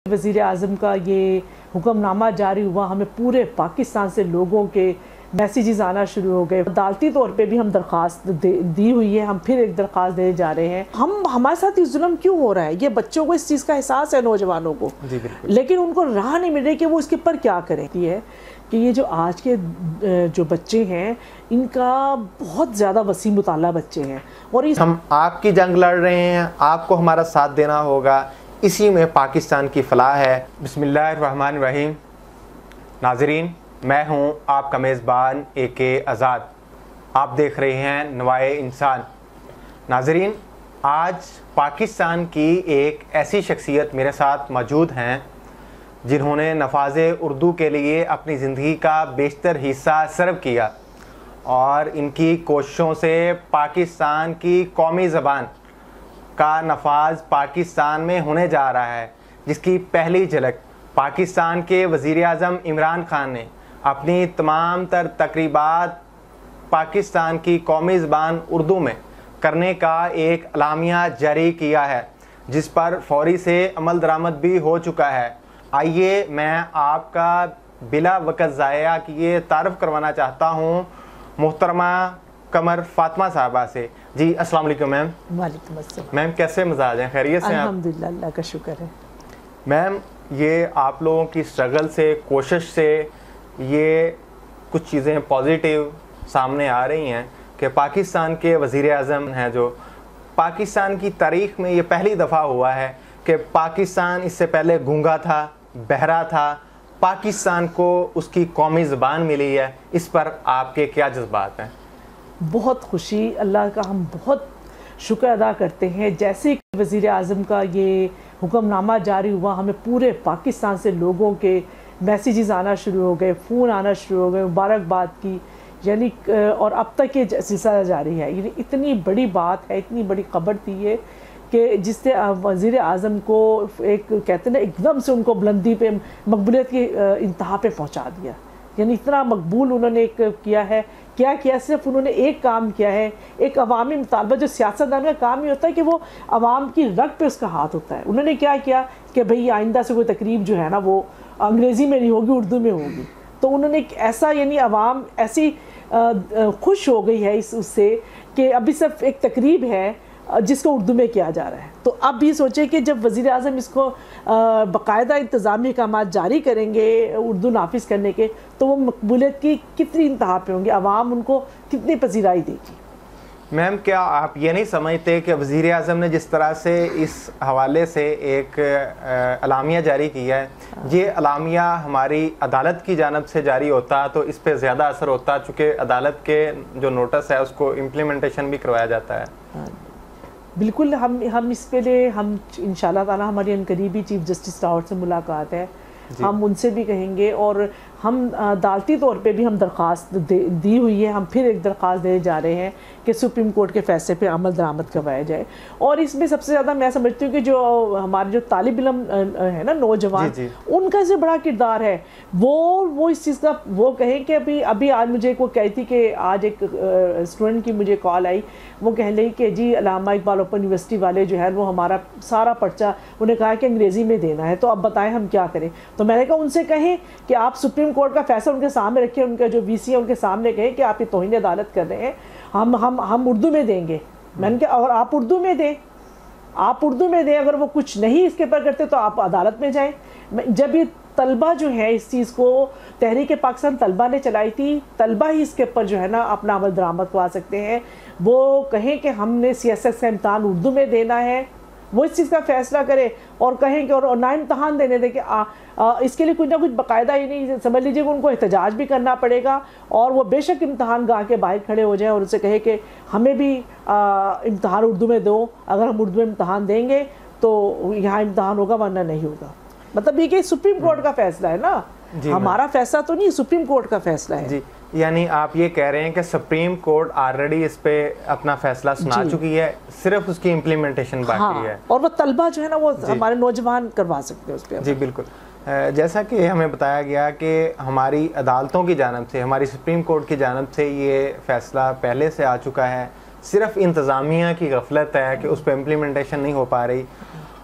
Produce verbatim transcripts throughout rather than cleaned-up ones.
वज़ीर आज़म का ये हुक्मनामा जारी हुआ, हमें पूरे पाकिस्तान से लोगों के मैसेजेस आना शुरू हो गए। अदालती तौर पे भी हम दरख्वास्त दी हुई है, हम फिर एक दरख्वास्त देने जा रहे हैं। हम हमारे साथ ये जुल्म क्यों हो रहा है? ये बच्चों को इस चीज़ का एहसास है, नौजवानों को, लेकिन उनको राह नहीं मिल रही कि वो इसके ऊपर क्या करें। है कि ये जो आज के जो बच्चे हैं, इनका बहुत ज़्यादा वसी मुताला बच्चे हैं, और इस हम आपकी जंग लड़ रहे हैं, आपको हमारा साथ देना होगा, इसी में पाकिस्तान की फलाह है। बिस्मिल्लाहिर्रहमानिर्रहीम। नाज़रीन, मैं हूं आपका मेज़बान ए के आज़ाद। आप देख रहे हैं नवाए इंसान। नाज़रीन, आज पाकिस्तान की एक ऐसी शख्सियत मेरे साथ मौजूद हैं जिन्होंने नफाज़े उर्दू के लिए अपनी ज़िंदगी का बेशतर हिस्सा सर्व किया, और इनकी कोशिशों से पाकिस्तान की कौमी ज़बान का नफाज पाकिस्तान में होने जा रहा है, जिसकी पहली झलक पाकिस्तान के वज़ीर आज़म इमरान खान ने अपनी तमाम तर तकरीबात पाकिस्तान की कौमी ज़बान उर्दू में करने का एक अलामिया जारी किया है, जिस पर फौरी से अमल दरामद भी हो चुका है। आइए मैं आपका बिला वक़्त ज़ाया किए तारफ़ करवाना चाहता हूँ मोहतरमा कमर फातिमा साहबा से। जी अस्सलाम वालेकुम मैम। वालेकुम अस्सलाम। मैम कैसे मिजाज हैं, खैरियत से हैं? अल्हम्दुलिल्लाह, अल्लाह का शुक्र है। मैम, ये आप लोगों की स्ट्रगल से, कोशिश से ये कुछ चीज़ें पॉजिटिव सामने आ रही हैं कि पाकिस्तान के वज़ीर आज़म हैं, जो पाकिस्तान की तारीख़ में ये पहली दफ़ा हुआ है कि पाकिस्तान इससे पहले गूंगा था, बहरा था, पाकिस्तान को उसकी कौमी ज़बान मिली है। इस पर आपके क्या जज्बात हैं? बहुत खुशी, अल्लाह का हम बहुत शुक्र अदा करते हैं। जैसे ही वज़ीर आज़म का ये हुक्मनामा जारी हुआ, हमें पूरे पाकिस्तान से लोगों के मैसेजेस आना शुरू हो गए, फ़ोन आना शुरू हो गए, मुबारकबाद की, यानी और अब तक ये सिलसिला जारी है। यानी इतनी बड़ी बात है, इतनी बड़ी खबर थी ये कि जिससे वज़ीर आज़म को एक कहते हैं ना, एकदम से उनको बुलंदी पे, मकबूलियत की इंतहा पे पहुंचा दिया। यानी इतना मकबूल उन्होंने एक किया है। क्या किया? सिर्फ उन्होंने एक काम किया है, एक अवामी मुतालबा। जो सियासतदान का काम ही होता है कि वो अवाम की रग पे उसका हाथ होता है। उन्होंने क्या किया कि भाई आइंदा से कोई तकरीब जो है ना, वो अंग्रेज़ी में नहीं होगी, उर्दू में होगी। तो उन्होंने एक ऐसा, यानी अवाम ऐसी खुश हो गई है इस उससे कि अभी सिर्फ एक तकरीब है जिसको उर्दू में किया जा रहा है। तो अब ये सोचे कि जब वज़ीर आज़म इसको बाकायदा इंतज़ामी अहकाम जारी करेंगे उर्दू नाफिज करने के, तो वो मकबूलियत की कितनी इंतहा पे होंगे, अवाम उनको कितनी पजीराई देगी। मैम, क्या आप ये नहीं समझते कि वज़ीर आज़म ने जिस तरह से इस हवाले से एक अलामिया जारी किया है, ये अलामिया हमारी अदालत की जानब से जारी होता तो इस पर ज़्यादा असर होता, चूँकि अदालत के जो नोटिस है उसको इम्प्लीमेंटेशन भी करवाया जाता है? बिल्कुल, हम हम इस पे ले हम इंशाल्लाह ताला, हमारी अनकरीबी चीफ जस्टिस लाहौर से मुलाकात है, हम उनसे भी कहेंगे, और हम अदालती तौर पे भी हम दरख्वास्त दी हुई है, हम फिर एक दरख्वास्त देने जा रहे हैं कि सुप्रीम कोर्ट के फैसले पे अमल दरामद करवाया जाए। और इसमें सबसे ज़्यादा मैं समझती हूँ कि जो हमारे जो तालिब इल्म है ना, नौजवान, उनका से बड़ा किरदार है। वो वो इस चीज़ का वो कहें कि अभी अभी आज मुझे को कही थी कि आज एक स्टूडेंट की मुझे कॉल आई, वो कह रही कि जी अल्लामा इकबाल ओपन यूनिवर्सिटी वाले जो है वो हमारा सारा पर्चा, उन्हें कहा कि अंग्रेज़ी में देना है, तो अब बताएं हम क्या करें। तो मैंने कहा उनसे कहें कि आप सुप्रीम कोर्ट का फैसला उनके सामने रखें, उनके जो वीसी है उनके सामने कहें कि आप ये तौहीन अदालत कर रहे हैं, हम हम हम उर्दू में देंगे। मैंने कहा और आप उर्दू में दें, आप उर्दू में दें, अगर वो कुछ नहीं इसके ऊपर करते तो आप अदालत में जाएं। जब ये तलबा जो है, इस चीज़ को तहरीक पाकिस्तान तलबा ने चलाई थी, तलबा ही इसके ऊपर जो है ना अपना अमल दरामद करवा सकते हैं। वो कहें कि हमने सी एस एस का इम्तहान उर्दू में देना है, वो इस चीज़ का फैसला करे, और कहें कि और ना इम्तहान देने दें कि आ, आ, इसके लिए कुछ ना कुछ बाकायदा, ही नहीं समझ लीजिए कि उनको एहतजाज भी करना पड़ेगा, और वो बेशक इम्तहान गा के बाहर खड़े हो जाएं और उनसे कहे कि हमें भी इम्तहान उर्दू में दो, अगर हम उर्दू में इम्तहान देंगे तो यहाँ इम्तहान होगा, वरना नहीं होगा। मतलब ये कि सुप्रीम कोर्ट का फैसला है ना, हमारा फैसला तो नहीं, सुप्रीम कोर्ट का फैसला है। जी, यानी आप ये कह रहे हैं कि सुप्रीम कोर्ट ऑलरेडी इस पे अपना फैसला सुना चुकी है, सिर्फ उसकी इम्प्लीमेंटेशन बाकी हाँ, है, और वो तलबा जो है ना वो हमारे नौजवान करवा सकते हैं उस पर। जी बिल्कुल। जैसा कि हमें बताया गया कि हमारी अदालतों की जानब से, हमारी सुप्रीम कोर्ट की जानब से ये फ़ैसला पहले से आ चुका है, सिर्फ इंतज़ामिया की गफलत है कि उस पर इम्प्लीमेंटेशन नहीं हो पा रही।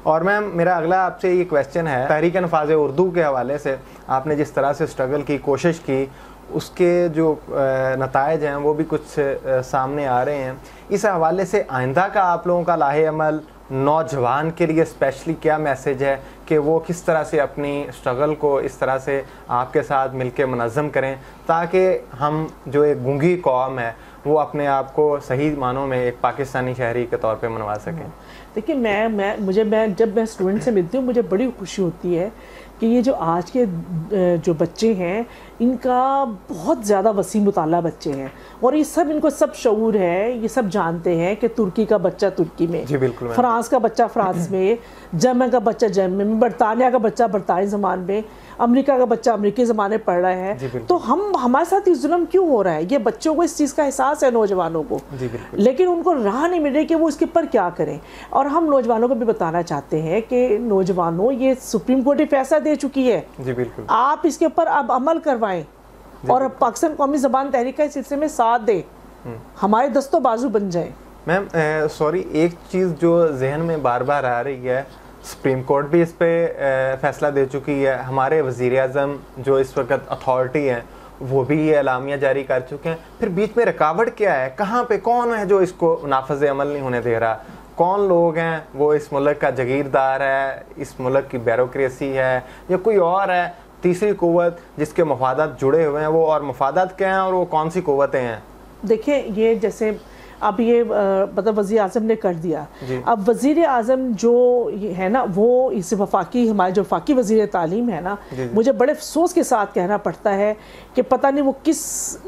और मैम मेरा अगला आपसे ये क्वेश्चन है, तहरीक नफाज़ उर्दू के हवाले से आपने जिस तरह से स्ट्रगल की, कोशिश की, उसके जो नताइज हैं वो भी कुछ सामने आ रहे हैं। इस हवाले से आइंदा का आप लोगों का लाहे अमल नौजवान के लिए स्पेशली क्या मैसेज है कि वो किस तरह से अपनी स्ट्रगल को इस तरह से आपके साथ मिलके मुनज़्ज़म करें, ताकि हम जो एक गूंगी कौम है वो अपने आप को सही मानों में एक पाकिस्तानी शहरी के तौर पे मनवा सकें? देखिए, मैं मैं मुझे मैं जब मैं स्टूडेंट से मिलती हूँ मुझे बड़ी खुशी होती है कि ये जो आज के जो बच्चे हैं इनका बहुत ज़्यादा वसी मुताला बच्चे हैं, और ये सब इनको सब शऊर है, ये सब जानते हैं कि तुर्की का बच्चा तुर्की में, जी बिल्कुल, फ्रांस का बच्चा फ्रांस में, जर्मन का बच्चा जर्मन में, बरतानिया का बच्चा बरतानी ज़मान में, अमेरिका का बच्चा अमेरिकी ज़माने पढ़ रहा है। तो हम हमारे साथ ये जुल्म क्यों हो रहा है? ये बच्चों को इस चीज़ का एहसास है, नौजवानों को, लेकिन उनको राह नहीं मिल रही कि वो इसके ऊपर क्या करें। और हम नौजवानों को भी बताना चाहते हैं कि नौजवानों, ये सुप्रीम कोर्ट फैसला दे चुकी है, जी बिल्कुल, आप इसके ऊपर अब अमल करवाएं और पाकिस्तान कौमी ज़बान तहरीक का इस सिलसिले में साथ दें, हमारे दस्तों बाजू बन जाए। मैम सॉरी, एक चीज़ जो जहन में बार बार आ रही है, सुप्रीम कोर्ट भी इस पे फैसला दे चुकी है, हमारे वज़ीर आज़म जो इस वक्त अथॉरिटी हैं वो भी ये एलामिया जारी कर चुके हैं, फिर बीच में रुकावट क्या है? कहाँ पे कौन है जो इसको नाफज़ अमल नहीं होने दे रहा? कौन लोग हैं? वो इस मुल्क का जागीरदार है, इस मुल्क की ब्यूरोक्रेसी है, या कोई और है तीसरी क़ुव्वत जिसके मफादात जुड़े हुए हैं? वो और मफादात क्या हैं और वो कौन सी क़ुव्वतें हैं? देखिए, ये जैसे अब ये मतलब वज़ीर आज़म ने कर दिया, अब वज़ीर आज़म जो है ना, वो इस वफाकी हमारे जो वफाकी वज़ीर तालीम है ना, मुझे बड़े अफसोस के साथ कहना पड़ता है कि पता नहीं वो किस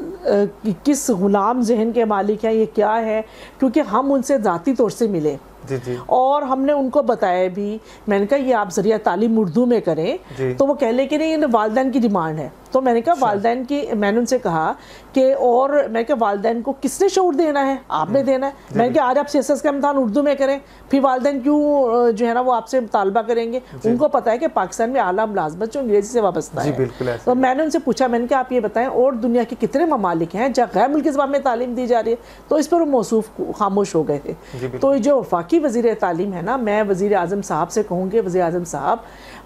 किस ग़ुलाम जहन के मालिक हैं, ये क्या है, क्योंकि हम उनसे ज़ाती तौर से मिले जी जी। और हमने उनको बताया भी, मैंने कहा ये आप ज़रिया तालीम उर्दू में करें, तो वो कह ले कि नहीं, ये वालिदैन की डिमांड है। तो मैंने कहा वालिदैन की, मैंने उनसे कहा कि और मैंने कहा वालिदैन को किसने शऊर देना है? आपने देना है। मैंने कहा आज आप सी एस एस का इम्तहान उर्दू में करें, फिर वालिदैन क्यों जो है ना वो आपसे मुतालबा करेंगे? उनको पता है कि पाकिस्तान में आला मुलाजमत जो अंग्रेजी से वाबस्ता है। तो मैंने उनसे पूछा, मैंने कहा आप ये बताएं और दुनिया के कितने ममालिक हैं जहाँ गैर मुल्की ज़बान में तालीम दी जा रही है? तो इस पर वो मौसूफ खामोश हो गए थे। तो जो वफाकी वज़ीर तालीम है ना, मैं वज़ीर आज़म साहब से कहूँगी, वज़ीर आज़म साहब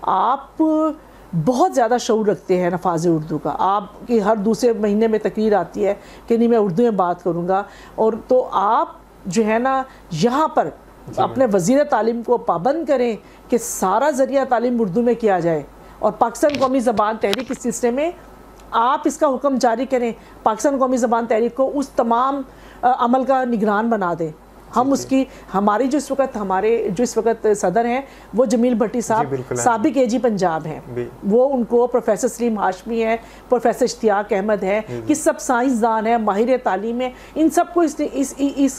आप बहुत ज़्यादा शऊर रखते हैं नफाज़ उर्दू का, आपकी हर दूसरे महीने में तकरीर आती है कि नहीं मैं उर्दू में बात करूँगा, और तो आप जो है ना यहाँ पर अपने वज़ीर तालीम को पाबंद करें कि सारा ज़रिया तालीम उर्दू में किया जाए, और पाकिस्तान कौमी ज़बान तहरीक इस सिलसिले में आप इसका हुक्म जारी करें, पाकिस्तान कौमी ज़बान तहरीक को उस तमाम अमल का निगरान बना दें। हम उसकी, हमारी जो इस वक्त हमारे जो इस वक्त सदर हैं वो जमील भट्टी साहब, साबिक ए जी पंजाब हैं, वो उनको प्रोफेसर सलीम हाशमी है, प्रोफेसर इश्तियाक अहमद है, कि सब साइंसदान है, माहिर तालीम है, इन सबको इस इस इस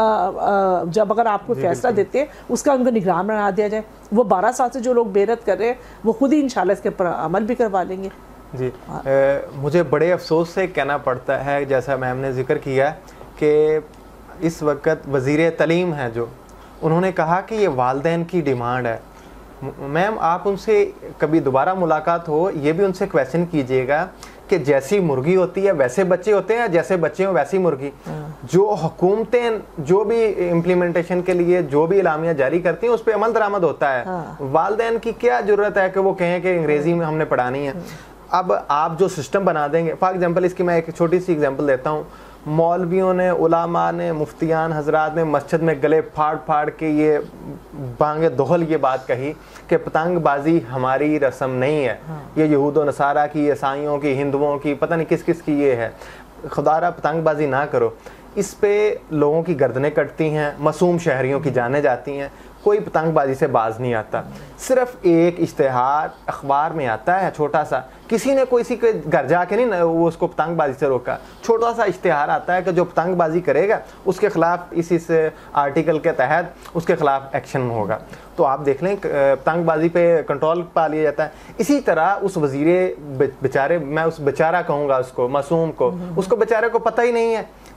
जब अगर आपको फैसला देते हैं उसका उनको निगरान बना दिया जाए। वो बारह साल से जो लोग बेरत कर रहे हैं वो खुद ही इंशाल्लाह इसके ऊपर अमल भी करवा लेंगे। जी, ए, मुझे बड़े अफसोस से कहना पड़ता है, जैसा मैम ने जिक्र किया कि इस वक्त वज़ीर तालीम है जो, उन्होंने कहा कि ये वालिदैन की डिमांड है। मैम आप उनसे कभी दोबारा मुलाकात हो, ये भी उनसे क्वेश्चन कीजिएगा कि जैसी मुर्गी होती है वैसे बच्चे होते हैं, जैसे बच्चे हो वैसी मुर्गी। जो हुकूमतें जो भी इम्प्लीमेंटेशन के लिए जो भी इलामिया जारी करती हैं उस पर अमल दरामद होता है। वालिदैन की क्या ज़रूरत है कि वो कहें कि अंग्रेज़ी में हमने पढ़ानी है? अब आप जो सिस्टम बना देंगे, फॉर एग्जाम्पल इसकी मैं एक छोटी सी एग्जाम्पल देता हूँ, मौलवियों ने, उलामा ने, मुफ्तियान हजरात ने मस्जिद में गले फाड़ फाड़ के ये बांगे दोहल ये बात कही कि पतंगबाजी हमारी रस्म नहीं है, ये यहूद व नसारा की, ईसाइयों की, हिंदुओं की, पता नहीं किस किस की ये है, खुदारा पतंगबाजी ना करो। इस पे लोगों की गर्दनें कटती हैं, मासूम शहरियों की जानें जाती हैं, कोई पतंगबाजी से बाज नहीं आता। सिर्फ एक इश्तिहार अखबार में आता है छोटा सा, किसी ने कोई के घर जाके नहीं वो उसको पतंगबाजी से रोका, छोटा सा इश्तिहार आता है कि जो पतंगबाजी करेगा उसके खिलाफ इस इस आर्टिकल के तहत उसके खिलाफ एक्शन होगा। तो आप देख लें पतंगबाजी पे कंट्रोल पा लिया जाता है। इसी तरह उस वजीरे बेचारे, मैं उस बेचारा कहूँगा उसको, मासूम को, उसको बेचारे को पता ही नहीं है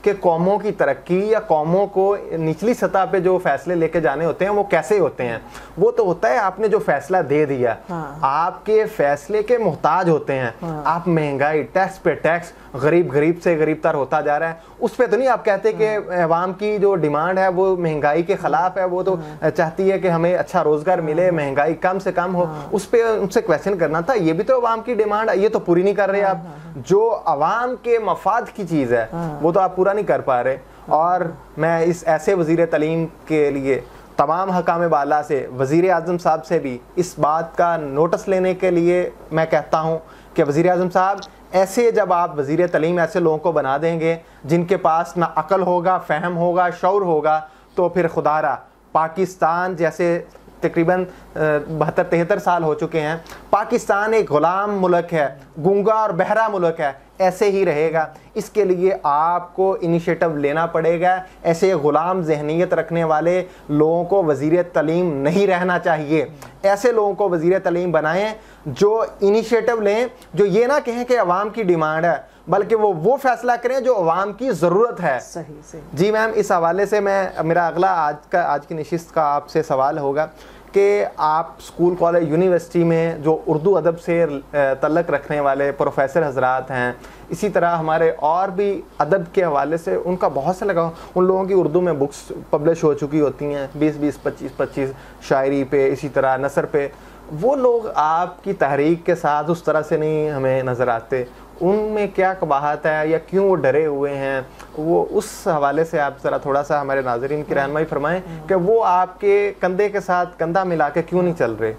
कि कौमों की तरक्की या कौमों को निचली सतह पे जो फैसले लेके जाने होते हैं वो कैसे होते हैं। वो तो होता है आपने जो फैसला दे दिया, हाँ। आपके फैसले के मोहताज होते हैं, हाँ। आप महंगाई, टैक्स पे टैक्स, गरीब गरीब से गरीब तर होता जा रहा है, उस पर तो नहीं आप कहते कि अवाम की जो डिमांड है वो महंगाई के खिलाफ है, वो तो चाहती है कि हमें अच्छा रोजगार मिले, महंगाई कम से कम हो, उस पर उनसे क्वेश्चन करना था। ये भी तो अवाम की डिमांड है, ये तो पूरी नहीं कर रहे आप। जो अवाम के मफाद की चीज़ है वो तो आप पूरा नहीं कर पा रहे। और मैं इस ऐसे वज़ीर तालीम के लिए तमाम हकाम बाला से, वज़ीर आज़म साहब से भी इस बात का नोटिस लेने के लिए मैं कहता हूँ कि वज़ीर आज़म साहब, ऐसे जब आप वज़ीर तालीम ऐसे लोगों को बना देंगे जिनके पास ना अकल होगा, फ़हम होगा, शऊर होगा, तो फिर खुदारा पाकिस्तान जैसे तकरीबन बहत्तर तिहत्तर साल हो चुके हैं, पाकिस्तान एक ग़ुलाम मुल्क है, गूंगा और बहरा मुल्क है, ऐसे ही रहेगा। इसके लिए आपको इनिशिएटिव लेना पड़ेगा। ऐसे ग़ुलाम जहनीत रखने वाले लोगों को वज़ीर तालीम नहीं रहना चाहिए। ऐसे लोगों को वज़ीर तालीम बनाएं जो इनिशिएटिव लें, जो ये ना कहें कि अवाम की डिमांड है, बल्कि वो वो फैसला करें जो अवाम की ज़रूरत है। सही सही। जी मैम, इस हवाले से मैं मेरा अगला आज का आज की नशिस्त का आपसे सवाल होगा कि आप स्कूल, कॉलेज, यूनिवर्सिटी में जो उर्दू अदब से तल्लक रखने वाले प्रोफेसर हजरात हैं, इसी तरह हमारे और भी अदब के हवाले से उनका बहुत सा लगा, उन लोगों की उर्दू में बुक्स पब्लिश हो चुकी होती हैं, बीस बीस पच्चीस पच्चीस शायरी पे, इसी तरह नसर पे। वो लोग आपकी तहरीक के साथ उस तरह से नहीं हमें नज़र आते। उनमें क्या कबाहत है या क्यों वो डरे हुए हैं, वो उस हवाले से आप ज़रा थोड़ा सा हमारे नाज़रीन की रहनुमाई फरमाएं कि वो आपके कंधे के साथ कंधा मिला के क्यों नहीं चल रहे।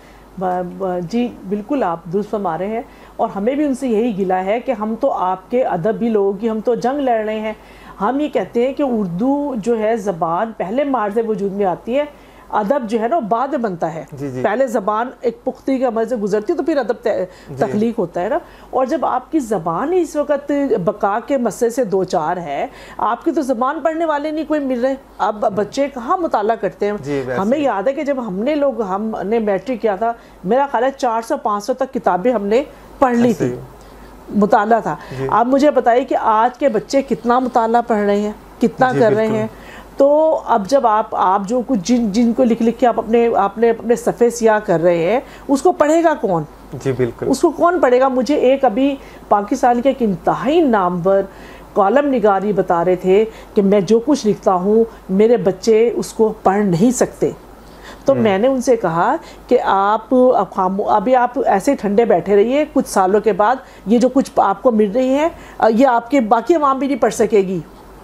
जी बिल्कुल, आप दुरुस्त फरमा रहे हैं, और हमें भी उनसे यही गिला है कि हम तो आपके अदब भी लोगों की हम तो जंग लड़ रहे हैं। हम ये कहते हैं कि उर्दू जो है ज़बान पहले मार्ज़ वजूद में आती है, अदब जो है ना बाद में बनता है। जी जी। पहले ज़बान एक पुख्ती के अमल से गुजरती है तो फिर अदब तख्लीक होता है ना। और जब आपकी ज़बान ही इस वक्त बका के मसले से दो चार है, आपकी तो ज़बान पढ़ने वाले नहीं कोई मिल रहे। अब बच्चे कहाँ मुताला करते हैं। हमें याद है कि जब हमने लोग हमने मैट्रिक किया था, मेरा ख्याल है चार सौ पाँच सौ तक किताबें हमने पढ़ ली थी, मुताला था। आप मुझे बताइए कि आज के बच्चे कितना मुताला पढ़ रहे हैं, कितना कर रहे हैं। तो अब जब आप आप जो कुछ जिन जिनको लिख लिख के आप अपने आपने अपने सफ़े सियाह कर रहे हैं, उसको पढ़ेगा कौन? जी बिल्कुल, उसको कौन पढ़ेगा? मुझे एक अभी पाकिस्तान के एक इंतहाई नामवर कॉलम निगारी बता रहे थे कि मैं जो कुछ लिखता हूँ मेरे बच्चे उसको पढ़ नहीं सकते। तो मैंने उनसे कहा कि आप अभी आप ऐसे ठंडे बैठे रहिए, कुछ सालों के बाद ये जो कुछ आपको मिल रही है ये आपके बाकी अवाम भी नहीं पढ़ सकेगी।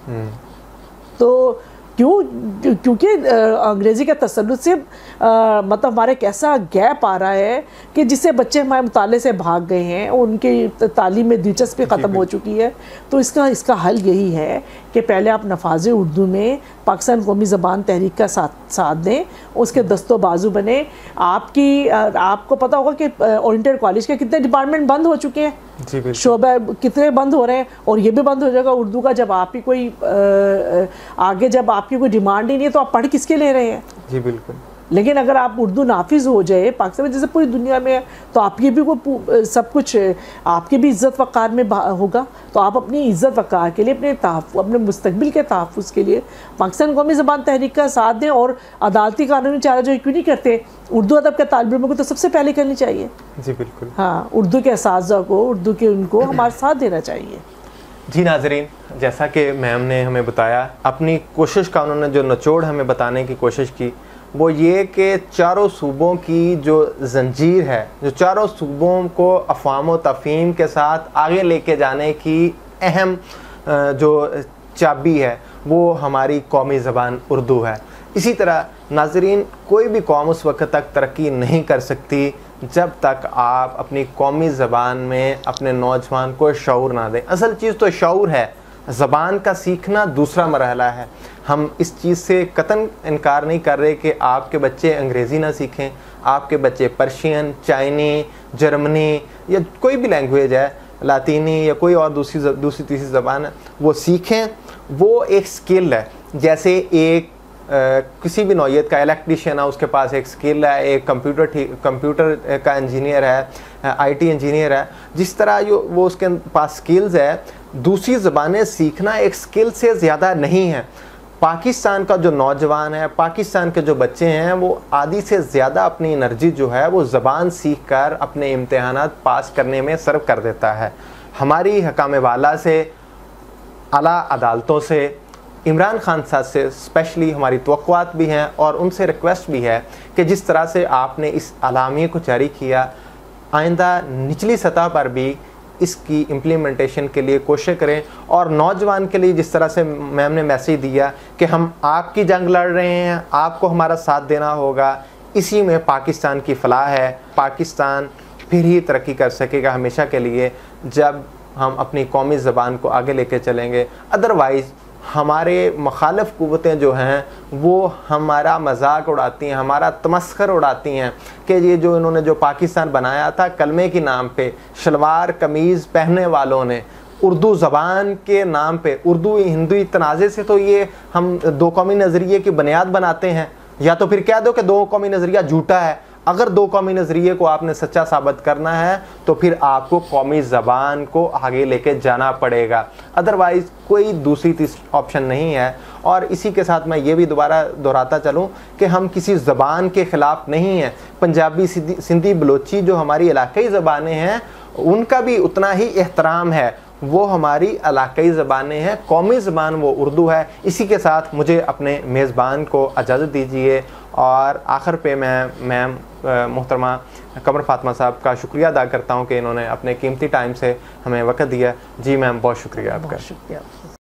तो क्यों? क्योंकि अंग्रेज़ी के तसल्लुत से आ, मतलब हमारे एक ऐसा गैप आ रहा है कि जिससे बच्चे हमारे मुताले से भाग गए हैं, उनकी तालीम में दिलचस्पी ख़त्म हो चुकी है। तो इसका इसका हल यही है कि पहले आप नफाज उर्दू में पाकिस्तान कौमी ज़बान तहरीक का साथ साथ दें, उसके दस्तो बाजू बने। आपकी आपको पता होगा कि ओरिएंटल कॉलेज के कितने डिपार्टमेंट बंद हो चुके हैं, शोबे कितने बंद हो रहे हैं, और ये भी बंद हो जाएगा उर्दू का। जब आप ही कोई आ, आगे जब आपकी कोई डिमांड ही नहीं है तो आप पढ़ किसके ले रहे हैं? जी बिल्कुल। लेकिन अगर आप उर्दू नाफिज हो जाए पाकिस्तान में, जैसे पूरी दुनिया में है, तो आपकी भी को सब कुछ आपकी भी इज़्ज़त वक़ार में होगा। तो आप अपनी इज़्ज़त वक़ार के लिए, अपने तहफ़्फ़ुज़, अपने मुस्तक़बिल के तहफ़्फ़ुज़ के लिए पाकिस्तान कौमी ज़बान तहरीक का साथ दें। और अदालती कानूनी चारा जो क्यों नहीं करते, उर्दू अदब के तालिब इल्मों को तो सबसे पहले करनी चाहिए। जी बिल्कुल। हाँ, उर्दू के असातिज़ा को, उर्दू के उनको हमारा साथ देना चाहिए। जी नाज़रीन, जैसा कि मैम ने हमें बताया, अपनी कोशिश का उन्होंने जो निचोड़ हमें बताने की कोशिश की वो ये कि चारों सूबों की जो जंजीर है, जो चारों सूबों को अफ़वाम व तफ़हीम के साथ आगे लेके जाने की अहम जो चाबी है वो हमारी कौमी ज़बान उर्दू है। इसी तरह नाज़रीन, कोई भी कौम उस वक्त तक तरक्की नहीं कर सकती जब तक आप अपनी कौमी ज़बान में अपने नौजवान को शऊर ना दें। असल चीज़ तो शऊर है, ज़बान का सीखना दूसरा मरहला है। हम इस चीज़ से कतन इनकार नहीं कर रहे कि आपके बच्चे अंग्रेज़ी ना सीखें, आपके बच्चे पर्शियन, चाइनी, जर्मनी या कोई भी लैंग्वेज है, लातीनी या कोई और दूसरी दूसरी तीसरी ज़बान है, वो सीखें। वो एक स्किल है, जैसे एक किसी भी नौयत का इलेक्ट्रीशियन है, उसके पास एक स्किल है, एक कंप्यूटर कंप्यूटर का इंजीनियर है, आईटी इंजीनियर है, जिस तरह जो वो उसके पास स्किल्स है, दूसरी ज़बानें सीखना एक स्किल से ज़्यादा नहीं है। पाकिस्तान का जो नौजवान है, पाकिस्तान के जो बच्चे हैं, वो आधी से ज़्यादा अपनी एनर्जी जो है वो ज़बान सीख कर अपने इम्तहानात पास करने में सर्व कर देता है। हमारी हकाम वाला से, आला अदालतों से, इमरान खान साहब से स्पेशली हमारी तवक्कुआत भी हैं और उनसे रिक्वेस्ट भी है कि जिस तरह से आपने इस अलामिये को जारी किया, आइंदा निचली सतह पर भी इसकी इम्प्लीमेंटेशन के लिए कोशिश करें। और नौजवान के लिए जिस तरह से मैम ने मैसेज दिया कि हम आपकी जंग लड़ रहे हैं, आपको हमारा साथ देना होगा, इसी में पाकिस्तान की फलाह है। पाकिस्तान फिर ही तरक्की कर सकेगा हमेशा के लिए जब हम अपनी कौमी ज़बान को आगे लेके चलेंगे। अदरवाइज़ हमारे मुखालिफ क़ुव्वतें जो हैं वो हमारा मजाक उड़ाती हैं, हमारा तमस्खर उड़ाती हैं कि ये जो इन्होंने जो पाकिस्तान बनाया था कलमे के नाम पे, शलवार कमीज़ पहनने वालों ने, उर्दू ज़बान के नाम पे, उर्दू हिंदू तनाज़े से तो ये हम दो कौमी नज़रिए की बुनियाद बनाते हैं। या तो फिर कह दो कि दो कौमी नज़रिया झूठा है। अगर दो कौमी नज़रिए को आपने सच्चा साबित करना है तो फिर आपको कौमी ज़बान को आगे लेके जाना पड़ेगा, अदरवाइज़ कोई दूसरी तीसरी ऑप्शन नहीं है। और इसी के साथ मैं ये भी दोबारा दोहराता चलूँ कि हम किसी ज़बान के ख़िलाफ़ नहीं हैं। पंजाबी, सिंधी, बलोची जो हमारी इलाकाई ज़बानें हैं उनका भी उतना ही एहतराम है, वो हमारी इलाकाई ज़बानें हैं। कौमी ज़बान वो उर्दू है। इसी के साथ मुझे अपने मेज़बान को इजाज़त दीजिए और आखिर पे मैं मैम मोहतरमा कमर फातिमा साहब का शुक्रिया अदा करता हूँ कि इन्होंने अपने कीमती टाइम से हमें वक्त दिया। जी मैम, बहुत शुक्रिया आपका। शुक्रिया।